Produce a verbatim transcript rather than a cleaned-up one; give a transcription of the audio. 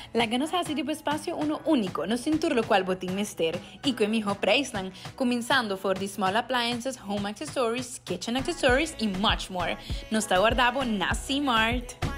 La ganos haci tipo espacio uno unico, no cintur lo qual botin mester, e que mijo preislan, cominciando for the small appliances, home accessories, kitchen accessories e much more. Nos está guardado na Cmart.